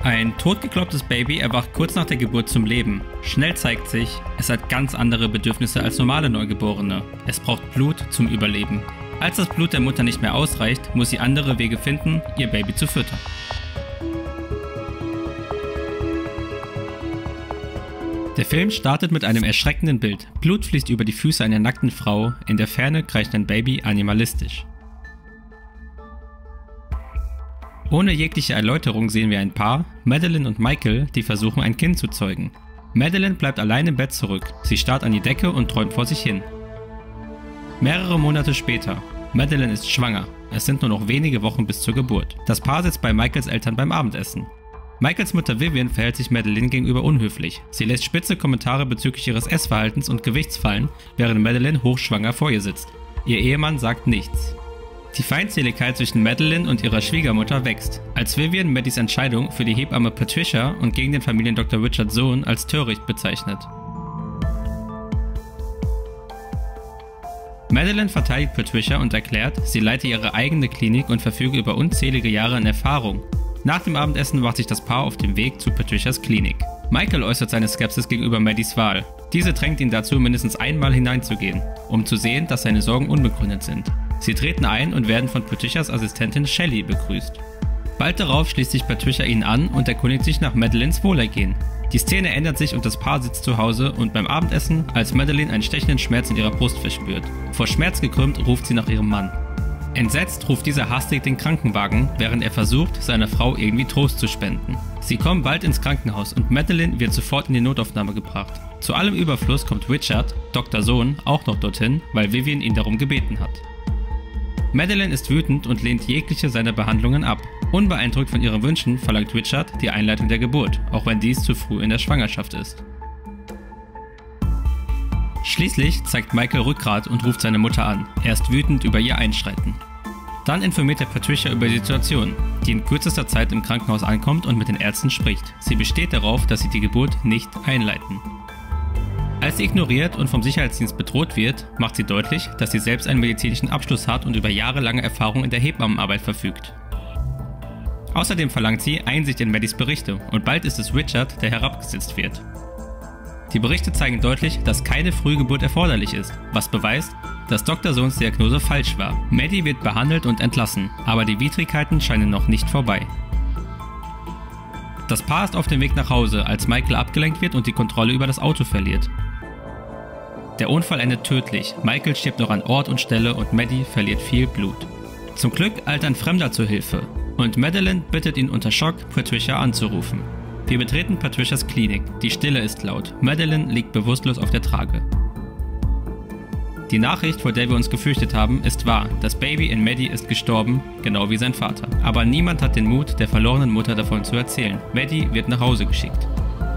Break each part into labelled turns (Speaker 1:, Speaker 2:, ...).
Speaker 1: Ein totgeglaubtes Baby erwacht kurz nach der Geburt zum Leben. Schnell zeigt sich, es hat ganz andere Bedürfnisse als normale Neugeborene. Es braucht Blut zum Überleben. Als das Blut der Mutter nicht mehr ausreicht, muss sie andere Wege finden, ihr Baby zu füttern. Der Film startet mit einem erschreckenden Bild. Blut fließt über die Füße einer nackten Frau, in der Ferne kreischt ein Baby animalistisch. Ohne jegliche Erläuterung sehen wir ein Paar, Madeleine und Michael, die versuchen ein Kind zu zeugen. Madeleine bleibt allein im Bett zurück, sie starrt an die Decke und träumt vor sich hin. Mehrere Monate später, Madeleine ist schwanger, es sind nur noch wenige Wochen bis zur Geburt. Das Paar sitzt bei Michaels Eltern beim Abendessen. Michaels Mutter Vivian verhält sich Madeleine gegenüber unhöflich. Sie lässt spitze Kommentare bezüglich ihres Essverhaltens und Gewichts fallen, während Madeleine hochschwanger vor ihr sitzt. Ihr Ehemann sagt nichts. Die Feindseligkeit zwischen Madeleine und ihrer Schwiegermutter wächst, als Vivian Maddys Entscheidung für die Hebamme Patricia und gegen den Familiendoktor Richards Sohn als töricht bezeichnet. Madeleine verteidigt Patricia und erklärt, sie leite ihre eigene Klinik und verfüge über unzählige Jahre an Erfahrung. Nach dem Abendessen macht sich das Paar auf den Weg zu Patricias Klinik. Michael äußert seine Skepsis gegenüber Maddys Wahl. Diese drängt ihn dazu, mindestens einmal hineinzugehen, um zu sehen, dass seine Sorgen unbegründet sind. Sie treten ein und werden von Patricias Assistentin Shelley begrüßt. Bald darauf schließt sich Patricia ihnen an und erkundigt sich nach Madeleines Wohlergehen. Die Szene ändert sich und das Paar sitzt zu Hause und beim Abendessen, als Madeleine einen stechenden Schmerz in ihrer Brust verspürt. Vor Schmerz gekrümmt ruft sie nach ihrem Mann. Entsetzt ruft dieser hastig den Krankenwagen, während er versucht, seiner Frau irgendwie Trost zu spenden. Sie kommen bald ins Krankenhaus und Madeleine wird sofort in die Notaufnahme gebracht. Zu allem Überfluss kommt Richard, Dr. Sohn, auch noch dorthin, weil Vivian ihn darum gebeten hat. Madeleine ist wütend und lehnt jegliche seiner Behandlungen ab. Unbeeindruckt von ihren Wünschen verlangt Richard die Einleitung der Geburt, auch wenn dies zu früh in der Schwangerschaft ist. Schließlich zeigt Michael Rückgrat und ruft seine Mutter an. Er ist wütend über ihr Einschreiten. Dann informiert er Patricia über die Situation, die in kürzester Zeit im Krankenhaus ankommt und mit den Ärzten spricht. Sie besteht darauf, dass sie die Geburt nicht einleiten. Als sie ignoriert und vom Sicherheitsdienst bedroht wird, macht sie deutlich, dass sie selbst einen medizinischen Abschluss hat und über jahrelange Erfahrung in der Hebammenarbeit verfügt. Außerdem verlangt sie Einsicht in Maddys Berichte und bald ist es Richard, der herabgesetzt wird. Die Berichte zeigen deutlich, dass keine Frühgeburt erforderlich ist, was beweist, dass Dr. Sohns Diagnose falsch war. Maddie wird behandelt und entlassen, aber die Widrigkeiten scheinen noch nicht vorbei. Das Paar ist auf dem Weg nach Hause, als Michael abgelenkt wird und die Kontrolle über das Auto verliert. Der Unfall endet tödlich, Michael stirbt noch an Ort und Stelle und Maddie verliert viel Blut. Zum Glück eilt ein Fremder zur Hilfe und Madeleine bittet ihn unter Schock, Patricia anzurufen. Wir betreten Patricias Klinik, die Stille ist laut, Madeleine liegt bewusstlos auf der Trage. Die Nachricht, vor der wir uns gefürchtet haben, ist wahr, das Baby in Maddie ist gestorben, genau wie sein Vater. Aber niemand hat den Mut, der verlorenen Mutter davon zu erzählen. Maddie wird nach Hause geschickt.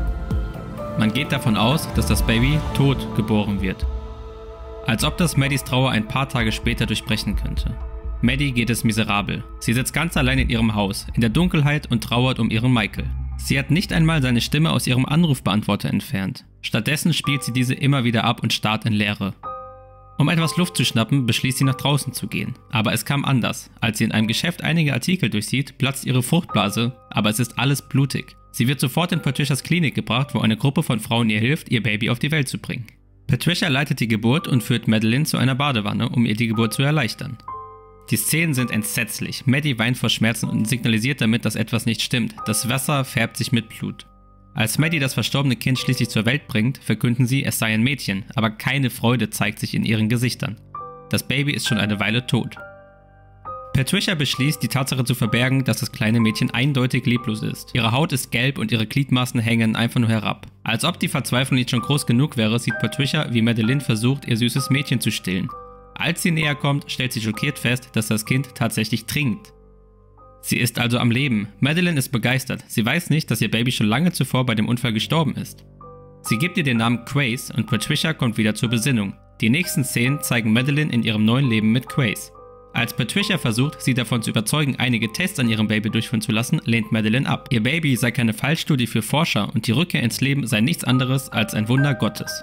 Speaker 1: Man geht davon aus, dass das Baby tot geboren wird. Als ob das Maddies Trauer ein paar Tage später durchbrechen könnte. Maddie geht es miserabel. Sie sitzt ganz allein in ihrem Haus, in der Dunkelheit und trauert um ihren Michael. Sie hat nicht einmal seine Stimme aus ihrem Anrufbeantworter entfernt. Stattdessen spielt sie diese immer wieder ab und starrt in Leere. Um etwas Luft zu schnappen, beschließt sie nach draußen zu gehen. Aber es kam anders. Als sie in einem Geschäft einige Artikel durchsieht, platzt ihre Fruchtblase, aber es ist alles blutig. Sie wird sofort in Patricias Klinik gebracht, wo eine Gruppe von Frauen ihr hilft, ihr Baby auf die Welt zu bringen. Patricia leitet die Geburt und führt Madeleine zu einer Badewanne, um ihr die Geburt zu erleichtern. Die Szenen sind entsetzlich. Maddie weint vor Schmerzen und signalisiert damit, dass etwas nicht stimmt. Das Wasser färbt sich mit Blut. Als Maddie das verstorbene Kind schließlich zur Welt bringt, verkünden sie, es sei ein Mädchen, aber keine Freude zeigt sich in ihren Gesichtern. Das Baby ist schon eine Weile tot. Patricia beschließt, die Tatsache zu verbergen, dass das kleine Mädchen eindeutig leblos ist. Ihre Haut ist gelb und ihre Gliedmaßen hängen einfach nur herab. Als ob die Verzweiflung nicht schon groß genug wäre, sieht Patricia, wie Madeleine versucht, ihr süßes Mädchen zu stillen. Als sie näher kommt, stellt sie schockiert fest, dass das Kind tatsächlich trinkt. Sie ist also am Leben. Madeleine ist begeistert. Sie weiß nicht, dass ihr Baby schon lange zuvor bei dem Unfall gestorben ist. Sie gibt ihr den Namen Quace und Patricia kommt wieder zur Besinnung. Die nächsten Szenen zeigen Madeleine in ihrem neuen Leben mit Quace. Als Patricia versucht, sie davon zu überzeugen, einige Tests an ihrem Baby durchführen zu lassen, lehnt Madeleine ab. Ihr Baby sei keine Fallstudie für Forscher und die Rückkehr ins Leben sei nichts anderes als ein Wunder Gottes.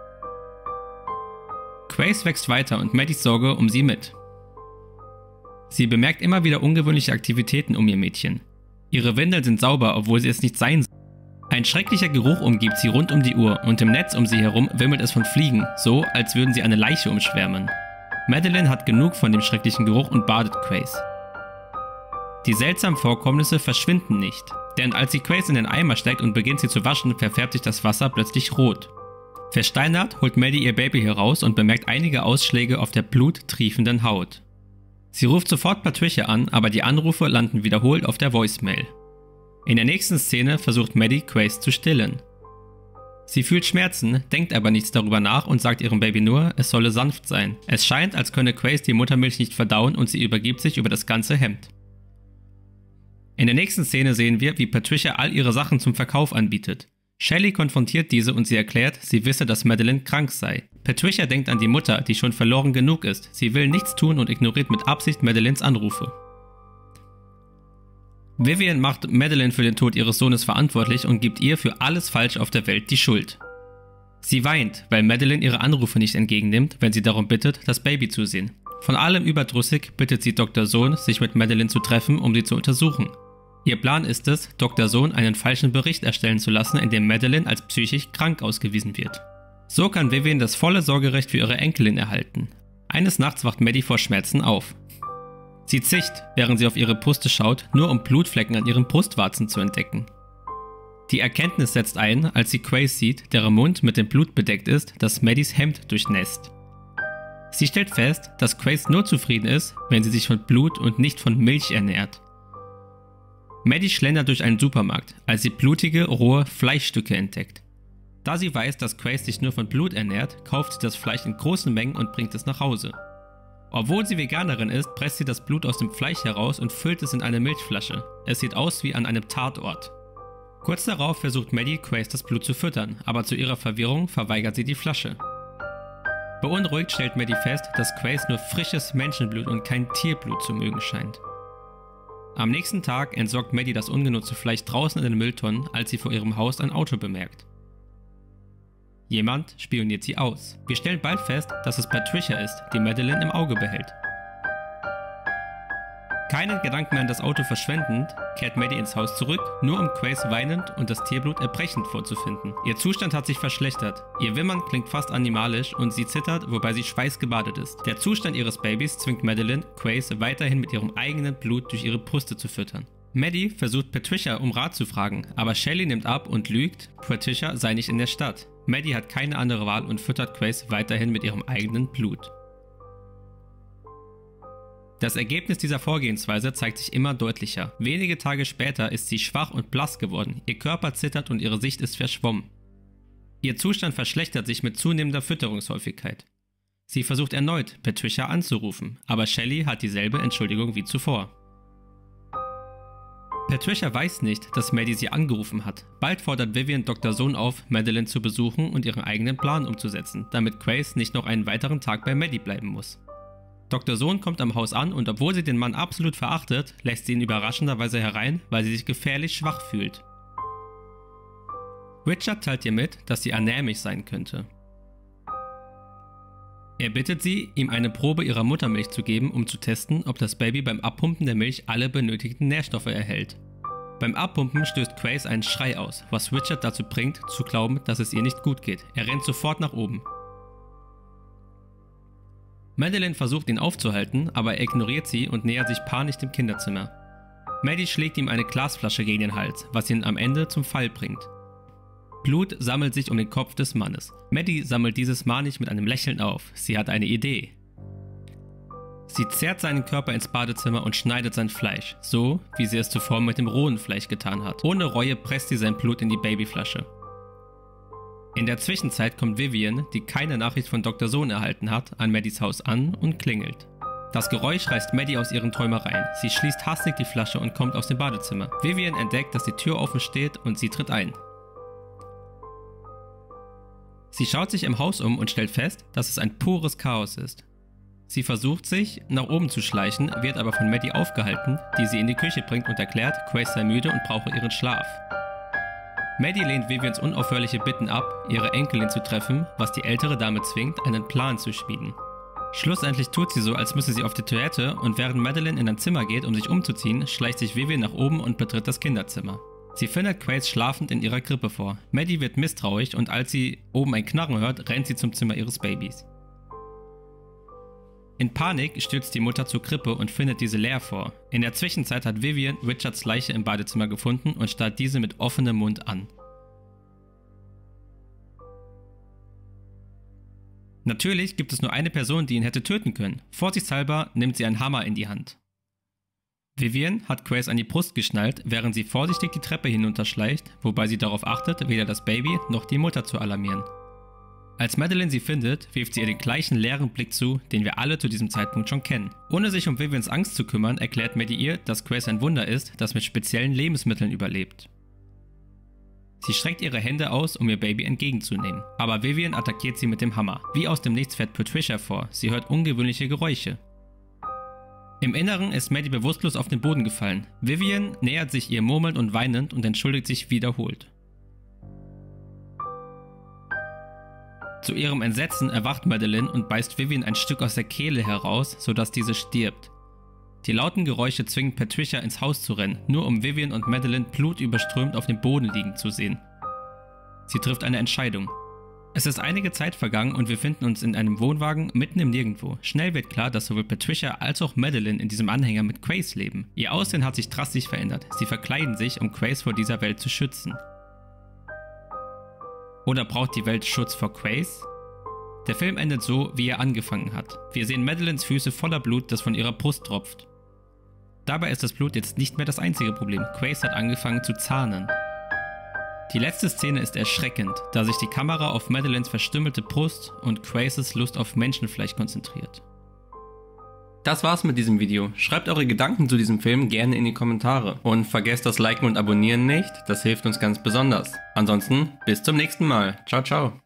Speaker 1: Quace wächst weiter und Maddies Sorge um sie mit. Sie bemerkt immer wieder ungewöhnliche Aktivitäten um ihr Mädchen. Ihre Windeln sind sauber, obwohl sie es nicht sein sollen. Ein schrecklicher Geruch umgibt sie rund um die Uhr und im Netz um sie herum wimmelt es von Fliegen, so als würden sie eine Leiche umschwärmen. Madeline hat genug von dem schrecklichen Geruch und badet Grace. Die seltsamen Vorkommnisse verschwinden nicht, denn als sie Grace in den Eimer steckt und beginnt sie zu waschen, verfärbt sich das Wasser plötzlich rot. Versteinert holt Maddie ihr Baby heraus und bemerkt einige Ausschläge auf der bluttriefenden Haut. Sie ruft sofort Patricia an, aber die Anrufe landen wiederholt auf der Voicemail. In der nächsten Szene versucht Maddie, Grace zu stillen. Sie fühlt Schmerzen, denkt aber nichts darüber nach und sagt ihrem Baby nur, es solle sanft sein. Es scheint, als könne Grace die Muttermilch nicht verdauen und sie übergibt sich über das ganze Hemd. In der nächsten Szene sehen wir, wie Patricia all ihre Sachen zum Verkauf anbietet. Shelley konfrontiert diese und sie erklärt, sie wisse, dass Madeline krank sei. Patricia denkt an die Mutter, die schon verloren genug ist. Sie will nichts tun und ignoriert mit Absicht Madelines Anrufe. Vivian macht Madeline für den Tod ihres Sohnes verantwortlich und gibt ihr für alles falsch auf der Welt die Schuld. Sie weint, weil Madeline ihre Anrufe nicht entgegennimmt, wenn sie darum bittet, das Baby zu sehen. Von allem überdrüssig bittet sie Dr. Sohn, sich mit Madeline zu treffen, um sie zu untersuchen. Ihr Plan ist es, Dr. Sohn einen falschen Bericht erstellen zu lassen, in dem Madeline als psychisch krank ausgewiesen wird. So kann Vivian das volle Sorgerecht für ihre Enkelin erhalten. Eines Nachts wacht Maddie vor Schmerzen auf. Sie zicht, während sie auf ihre Brüste schaut, nur um Blutflecken an ihren Brustwarzen zu entdecken. Die Erkenntnis setzt ein, als sie Grace sieht, deren Mund mit dem Blut bedeckt ist, das Maddies Hemd durchnässt. Sie stellt fest, dass Grace nur zufrieden ist, wenn sie sich von Blut und nicht von Milch ernährt. Maddie schlendert durch einen Supermarkt, als sie blutige, rohe Fleischstücke entdeckt. Da sie weiß, dass Grace sich nur von Blut ernährt, kauft sie das Fleisch in großen Mengen und bringt es nach Hause. Obwohl sie Veganerin ist, presst sie das Blut aus dem Fleisch heraus und füllt es in eine Milchflasche. Es sieht aus wie an einem Tatort. Kurz darauf versucht Maddie, Grace das Blut zu füttern, aber zu ihrer Verwirrung verweigert sie die Flasche. Beunruhigt stellt Maddie fest, dass Grace nur frisches Menschenblut und kein Tierblut zu mögen scheint. Am nächsten Tag entsorgt Maddie das ungenutzte Fleisch draußen in den Mülltonnen, als sie vor ihrem Haus ein Auto bemerkt. Jemand spioniert sie aus. Wir stellen bald fest, dass es Patricia ist, die Madeline im Auge behält. Keinen Gedanken mehr an das Auto verschwendend, kehrt Maddie ins Haus zurück, nur um Grace weinend und das Tierblut erbrechend vorzufinden. Ihr Zustand hat sich verschlechtert. Ihr Wimmern klingt fast animalisch und sie zittert, wobei sie schweißgebadet ist. Der Zustand ihres Babys zwingt Madeline, Grace weiterhin mit ihrem eigenen Blut durch ihre Brüste zu füttern. Maddie versucht Patricia um Rat zu fragen, aber Shelley nimmt ab und lügt, Patricia sei nicht in der Stadt. Maddie hat keine andere Wahl und füttert Grace weiterhin mit ihrem eigenen Blut. Das Ergebnis dieser Vorgehensweise zeigt sich immer deutlicher. Wenige Tage später ist sie schwach und blass geworden, ihr Körper zittert und ihre Sicht ist verschwommen. Ihr Zustand verschlechtert sich mit zunehmender Fütterungshäufigkeit. Sie versucht erneut, Patricia anzurufen, aber Shelley hat dieselbe Entschuldigung wie zuvor. Patricia weiß nicht, dass Maddie sie angerufen hat. Bald fordert Vivian Dr. Sohn auf, Madeline zu besuchen und ihren eigenen Plan umzusetzen, damit Grace nicht noch einen weiteren Tag bei Maddie bleiben muss. Dr. Sohn kommt am Haus an und obwohl sie den Mann absolut verachtet, lässt sie ihn überraschenderweise herein, weil sie sich gefährlich schwach fühlt. Richard teilt ihr mit, dass sie anämisch sein könnte. Er bittet sie, ihm eine Probe ihrer Muttermilch zu geben, um zu testen, ob das Baby beim Abpumpen der Milch alle benötigten Nährstoffe erhält. Beim Abpumpen stößt Grace einen Schrei aus, was Richard dazu bringt, zu glauben, dass es ihr nicht gut geht. Er rennt sofort nach oben. Madeline versucht ihn aufzuhalten, aber er ignoriert sie und nähert sich panisch dem Kinderzimmer. Maddie schlägt ihm eine Glasflasche gegen den Hals, was ihn am Ende zum Fall bringt. Blut sammelt sich um den Kopf des Mannes. Maddie sammelt dieses manisch mit einem Lächeln auf. Sie hat eine Idee. Sie zerrt seinen Körper ins Badezimmer und schneidet sein Fleisch, so wie sie es zuvor mit dem rohen Fleisch getan hat. Ohne Reue presst sie sein Blut in die Babyflasche. In der Zwischenzeit kommt Vivian, die keine Nachricht von Dr. Sohn erhalten hat, an Maddies Haus an und klingelt. Das Geräusch reißt Maddie aus ihren Träumereien. Sie schließt hastig die Flasche und kommt aus dem Badezimmer. Vivian entdeckt, dass die Tür offen steht und sie tritt ein. Sie schaut sich im Haus um und stellt fest, dass es ein pures Chaos ist. Sie versucht sich nach oben zu schleichen, wird aber von Maddie aufgehalten, die sie in die Küche bringt und erklärt, Grace sei müde und brauche ihren Schlaf. Maddie lehnt Vivians unaufhörliche Bitten ab, ihre Enkelin zu treffen, was die ältere Dame zwingt, einen Plan zu schmieden. Schlussendlich tut sie so, als müsse sie auf die Toilette, und während Madeleine in ein Zimmer geht, um sich umzuziehen, schleicht sich Vivian nach oben und betritt das Kinderzimmer. Sie findet Quace schlafend in ihrer Krippe vor. Maddie wird misstrauisch und als sie oben ein Knarren hört, rennt sie zum Zimmer ihres Babys. In Panik stürzt die Mutter zur Krippe und findet diese leer vor. In der Zwischenzeit hat Vivian Richards Leiche im Badezimmer gefunden und starrt diese mit offenem Mund an. Natürlich gibt es nur eine Person, die ihn hätte töten können. Vorsichtshalber nimmt sie einen Hammer in die Hand. Vivian hat Quace an die Brust geschnallt, während sie vorsichtig die Treppe hinunterschleicht, wobei sie darauf achtet, weder das Baby noch die Mutter zu alarmieren. Als Madeleine sie findet, wirft sie ihr den gleichen leeren Blick zu, den wir alle zu diesem Zeitpunkt schon kennen. Ohne sich um Vivians Angst zu kümmern, erklärt Maddie ihr, dass Quace ein Wunder ist, das mit speziellen Lebensmitteln überlebt. Sie streckt ihre Hände aus, um ihr Baby entgegenzunehmen, aber Vivian attackiert sie mit dem Hammer. Wie aus dem Nichts fährt Patricia vor, sie hört ungewöhnliche Geräusche. Im Inneren ist Maddie bewusstlos auf den Boden gefallen. Vivian nähert sich ihr murmelnd und weinend und entschuldigt sich wiederholt. Zu ihrem Entsetzen erwacht Madeleine und beißt Vivian ein Stück aus der Kehle heraus, sodass diese stirbt. Die lauten Geräusche zwingen Patricia ins Haus zu rennen, nur um Vivian und Madeleine blutüberströmt auf dem Boden liegen zu sehen. Sie trifft eine Entscheidung. Es ist einige Zeit vergangen und wir finden uns in einem Wohnwagen mitten im Nirgendwo. Schnell wird klar, dass sowohl Patricia als auch Madeleine in diesem Anhänger mit Quace leben. Ihr Aussehen hat sich drastisch verändert. Sie verkleiden sich, um Quace vor dieser Welt zu schützen. Oder braucht die Welt Schutz vor Quace? Der Film endet so, wie er angefangen hat. Wir sehen Madeleines Füße voller Blut, das von ihrer Brust tropft. Dabei ist das Blut jetzt nicht mehr das einzige Problem. Quace hat angefangen zu zahnen. Die letzte Szene ist erschreckend, da sich die Kamera auf Madeleines verstümmelte Brust und Quaces Lust auf Menschenfleisch konzentriert. Das war's mit diesem Video. Schreibt eure Gedanken zu diesem Film gerne in die Kommentare. Und vergesst das Liken und Abonnieren nicht, das hilft uns ganz besonders. Ansonsten bis zum nächsten Mal. Ciao, ciao.